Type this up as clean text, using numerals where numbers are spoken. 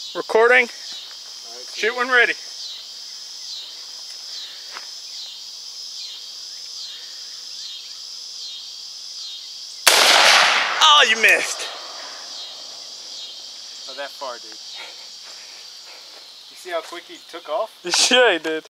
Recording. Right, Shoot when ready. Oh, you missed. Not that far, dude. You see how quick he took off? Yeah, he did.